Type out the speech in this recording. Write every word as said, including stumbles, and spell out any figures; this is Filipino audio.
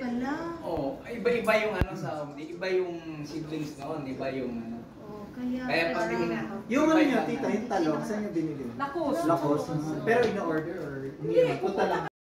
pala. Oo, oh, iba-iba yung ano sa iba yung seedlings noon, iba yung ano. Oh, kaya Kaya pag yung ano niya, tita, yung talong, saan niyo binili? Lakos. Lakos. Pero in-order or hindi, punta lang.